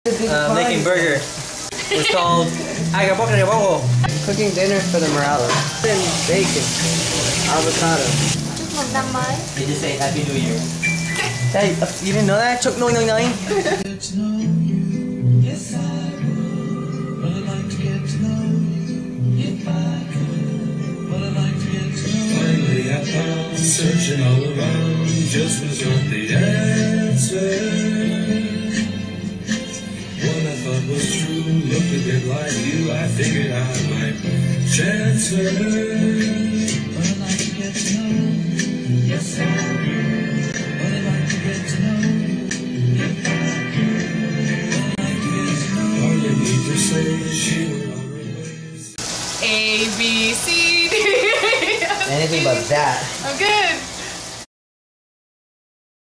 Making burger. It's called hamBurGeR. Cooking dinner for the Morales. And bacon. Avocado. They just say Happy New Year. Hey, you didn't know that? Chuck 999? Yes, I would. But I'd like to get to know you. If I could. But I'd like to get to know you. Finally I found, searching all around, just was not the answer. What I thought was true looked a bit like you. I figured I might chance her. But I'd like to get to know you. Yes, I would. But I'd like to get to know you. If I could. But I'd like to get to know you. All you need to say she will always. A, B, C, D. Anything but that. I'm good.